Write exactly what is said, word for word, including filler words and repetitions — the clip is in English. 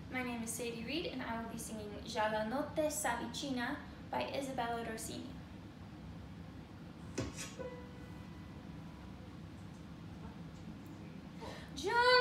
My name is Sadie Reed, and I will be singing Già la notte s'avvicina by Isabella Rossini. Già